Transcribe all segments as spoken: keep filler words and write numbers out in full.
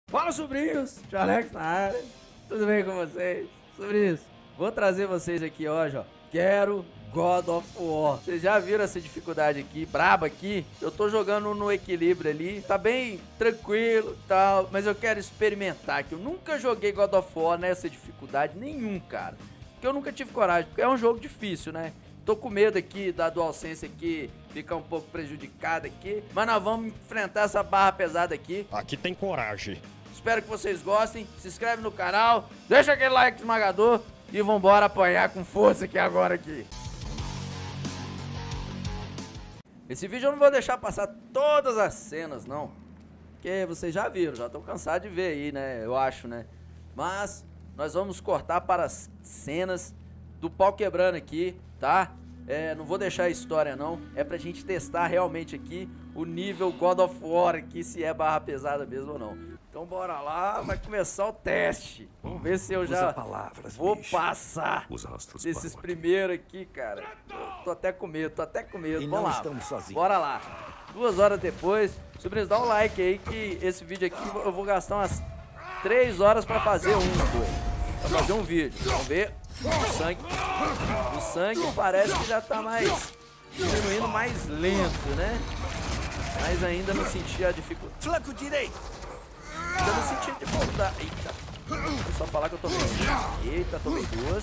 Fala, sobrinhos! Tio Alex na área. Tudo bem com vocês? Sobrinhos, vou trazer vocês aqui hoje, ó. Quero God of War. Vocês já viram essa dificuldade aqui, braba aqui? Eu tô jogando no equilíbrio ali, tá bem tranquilo e tal, mas eu quero experimentar, que eu nunca joguei God of War nessa dificuldade nenhum, cara. Porque eu nunca tive coragem, porque é um jogo difícil, né? Tô com medo aqui da DualSense aqui ficar um pouco prejudicada aqui, mas nós vamos enfrentar essa barra pesada aqui. Aqui tem coragem. Espero que vocês gostem, se inscreve no canal, deixa aquele like esmagador e vambora apanhar com força aqui agora aqui. Esse vídeo eu não vou deixar passar todas as cenas, não. Porque vocês já viram, já estão cansados de ver aí, né? Eu acho, né? Mas nós vamos cortar para as cenas do pau quebrando aqui, tá? É, não vou deixar a história, não. É pra gente testar realmente aqui o nível God of War aqui, se é barra pesada mesmo ou não. Então bora lá, vai começar o teste. Vamos ver se eu já palavras, vou bicho. passar Os astros desses falam. primeiros aqui, cara. Eu tô até com medo, tô até com medo. E Vamos não lá, estamos sozinhos. bora lá. Duas horas depois, sobrinhos, dá um like aí que esse vídeo aqui eu vou gastar umas três horas pra fazer um, dois. Pra fazer um vídeo. Vamos ver o sangue. O sangue parece que já tá mais diminuindo mais lento, né? Mas ainda não senti a dificuldade. Flanco direito. Ainda não senti dificuldade. Eita. Vou só falar que eu tomei. Eita, tomei duas.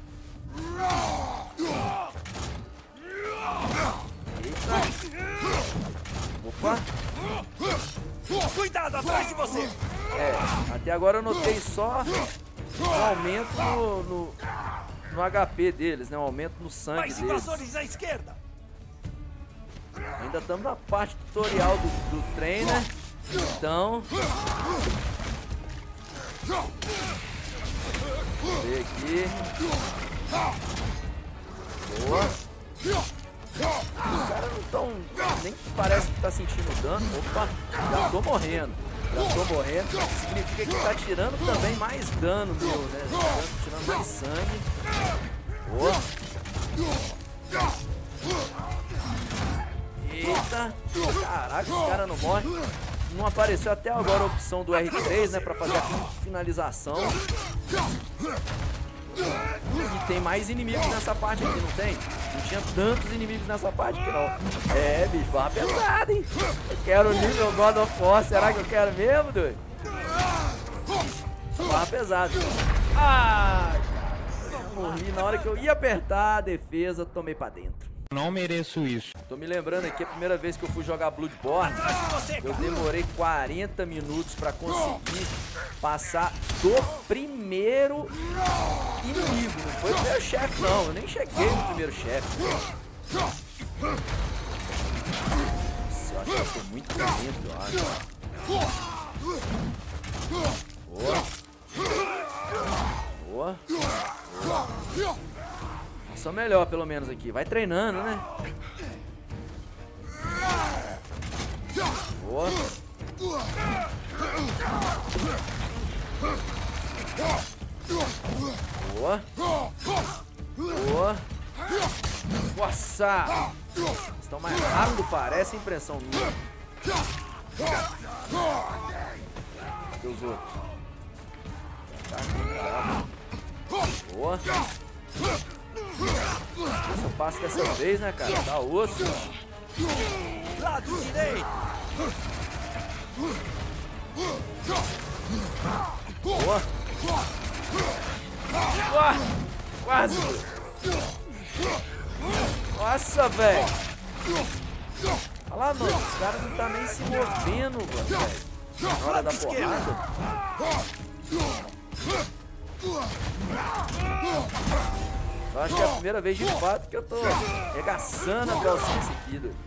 Eita. Opa. Cuidado atrás de você. É, até agora eu notei só um aumento no, no, no H P deles, né? Um aumento no sangue Mais deles. invasores à esquerda. Ainda estamos na parte tutorial do, do trem, né? Então... Vamos ver aqui. Boa. Os caras não estão... Nem parece que tá sentindo dano. Opa, já tô morrendo. Já tô morrendo. Significa que tá tirando também mais dano meu, né? Tá tirando mais sangue. Boa. Eita. Caraca, os caras não morrem. Não apareceu até agora a opção do R três, né? Pra fazer a finalização. E tem mais inimigos nessa parte aqui, não tem? Não tinha tantos inimigos nessa parte aqui, não. É, bicho, barra pesada, hein? Eu quero o nível God of War. Será que eu quero mesmo, doido? Barra pesada. Ai, cara. Eu morri na hora que eu ia apertar a defesa, tomei pra dentro. Não mereço isso. Tô me lembrando aqui, a primeira vez que eu fui jogar Bloodborne, eu demorei quarenta minutos pra conseguir passar do primeiro inimigo. Não foi o primeiro chefe, não. Eu nem cheguei no primeiro chefe. Nossa, eu acho que eu tô muito lento, eu acho. Boa. Boa. Boa. Só melhor, pelo menos, aqui. Vai treinando, né? Boa. Boa. Boa. Nossa! Estão mais rápido, parece, impressão minha. Cadê os outros? Boa. Eu passo dessa vez, né, cara? Tá osso. Lado direito. Boa. Boa. Quase. Nossa, velho. Olha lá, mano. Os caras não tá nem se movendo, velho. Na hora da porrada. Eu acho que é a primeira vez de fato que eu tô regaçando a DualSense aqui, doido.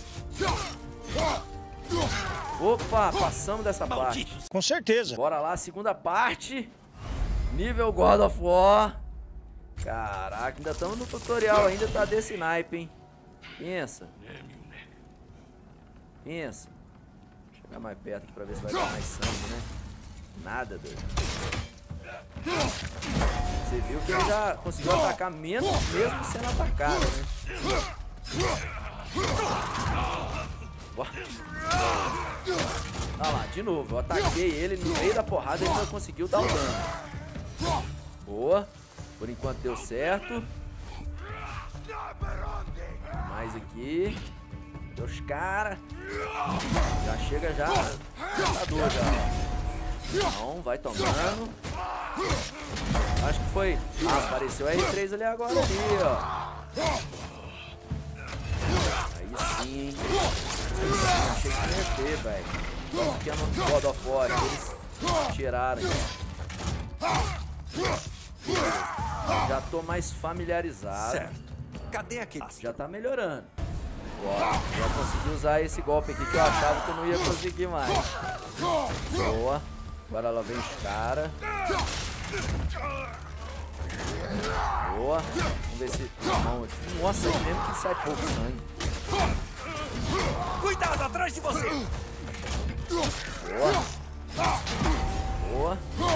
Opa, passamos dessa parte. Com certeza. Bora lá, segunda parte. Nível God of War. Caraca, ainda estamos no tutorial, ainda tá desse naipe, hein? Pensa. Pensa. Vou chegar mais perto aqui pra ver se vai dar mais sangue, né? Nada, doido. Você viu que ele já conseguiu atacar menos mesmo sendo atacado, né? Olha lá, de novo. Eu ataquei ele no meio da porrada e ele não conseguiu dar o dano. Boa. Por enquanto deu certo. Mais aqui. Os caras. Já chega já. Lutador já. Não, vai tomando. Acho que foi. Ah, apareceu o R três ali agora ali, ó. Aí sim, hein. Achei que ia ter, velho. Só porque no God of War eles tiraram. Já tô mais familiarizado. Certo. Cadê aquele? Já tá melhorando. Ó, já consegui usar esse golpe aqui que eu achava que eu não ia conseguir mais. Boa. Agora ela vem os caras. Boa. Vamos ver se... Nossa, aí mesmo que sai pouco sangue. Cuidado, atrás de você! Boa. Boa.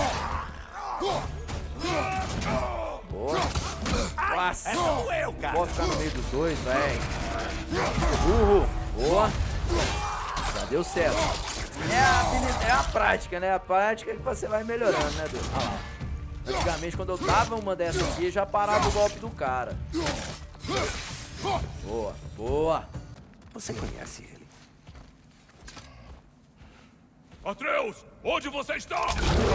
Boa. Nossa. Essa doeu, cara! Pode ficar no meio dos dois, velho. Burro. Boa. Já deu certo. É a, habilidade, é a prática, né? A prática que você vai melhorando, né, Deus? Olha lá. Antigamente, quando eu dava uma dessa aqui, já parava o golpe do cara. Boa. Boa. Você conhece ele? Atreus, onde você está?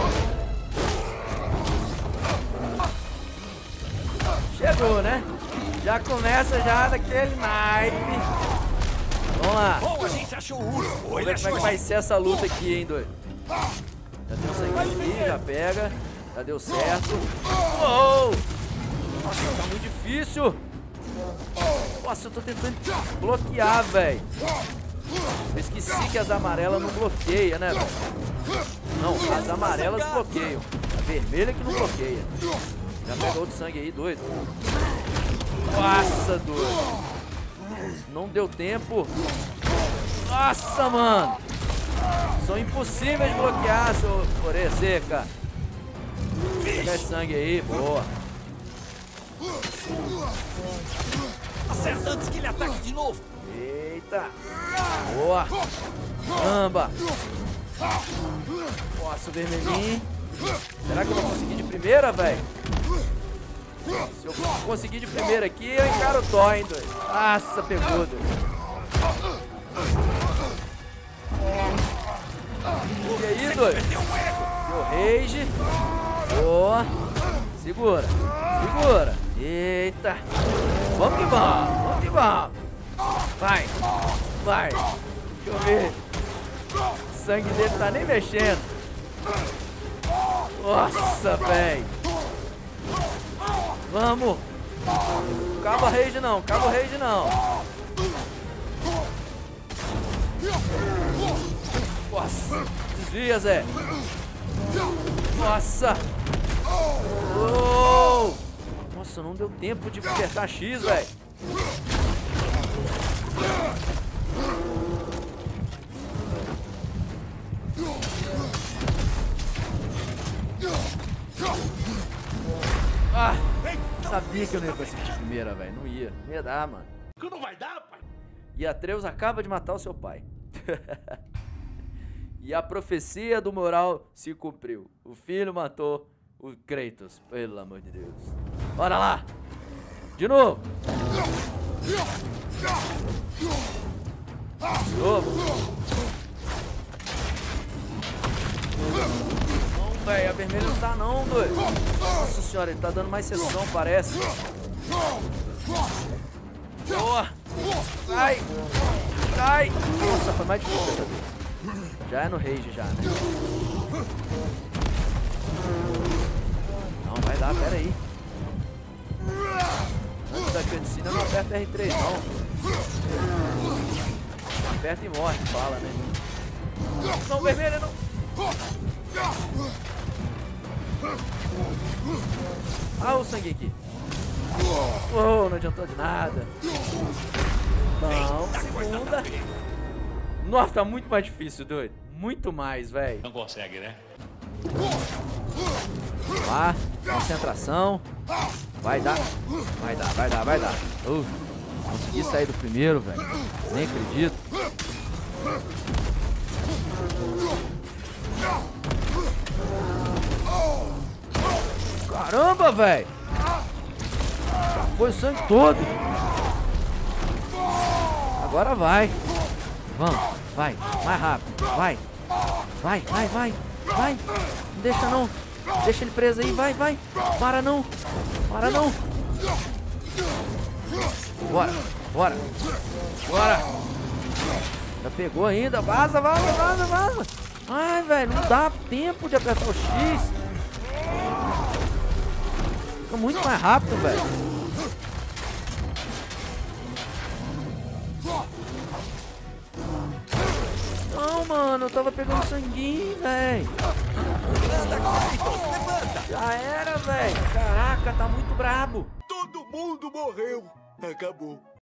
Chegou, né? Já começa já daquele naipe. Vamos lá. Bom, a gente achou o urso. Vamos ver como é que vai ser essa luta aqui, hein, doido. Já deu sangue aqui, já pega. Já deu certo. Uou! Nossa, tá muito difícil. Nossa, eu tô tentando bloquear, velho. Eu esqueci que as amarelas não bloqueiam, né, velho? Não, as amarelas bloqueiam. A vermelha que não bloqueia. Já pegou outro sangue aí, doido. Nossa, doido. Não deu tempo. Nossa, mano. São impossíveis de bloquear, seu orelha seca. Pega esse sangue aí, boa. Acerta antes que ele ataque de novo. Eita. Boa. Caramba. Nossa, o vermelhinho. Será que eu vou conseguir de primeira, velho? Se eu conseguir de primeira aqui, eu encaro o Thor, hein, doido. Nossa, pegou, doido. E aí, doido? Deu rage. Boa. Segura. Segura. Eita. Vamos que vamos. Vamos que vamos. Vai. Vai. Deixa eu ver. O sangue dele tá nem mexendo. Nossa, velho. Vamos. Cabo a rage não. Cabo a rage não. Nossa. Desvia, Zé. Nossa. Oh. Nossa, não deu tempo de apertar X, velho. Ah, sabia que eu não ia conseguir de primeira, velho. Não ia. Não ia dar, mano. Não vai dar, pai. E Atreus acaba de matar o seu pai. E a profecia do moral se cumpriu. O filho matou o Kratos. Pelo amor de Deus. Bora lá. De novo. De novo. Não, velho. A vermelha não tá não, doido. Nossa senhora, ele tá dando mais sessão, parece. Boa. Sai. Sai. Nossa, foi mais difícil dessa vez. Já é no rage já, né? Não, vai lá, pera aí. Antes da cutscene eu não aperto R três não. Aperta e morre, fala, né? Não, vermelha não. Ah, o sangue aqui. Oh, não adiantou de nada. Não, segunda. Nossa, tá muito mais difícil, doido. Muito mais, velho. Não consegue, né? Lá, concentração. Vai dar. Vai dar, vai dar, vai dar. Uh, consegui sair do primeiro, velho. Nem acredito. Caramba, velho. Foi o sangue todo. Agora vai. Vamos, vai, mais rápido. Vai, vai, vai, vai, vai. Não deixa não. Deixa ele preso aí, vai, vai. Para não. Para não. Bora, bora. Bora. Já pegou ainda. Vaza, vaza, vaza, vaza. Ai, velho, não dá tempo de apertar o X. Fica muito mais rápido, velho. Não, mano, eu tava pegando sanguinho, velho. Já era, velho. Caraca, tá muito brabo. Todo mundo morreu. Acabou.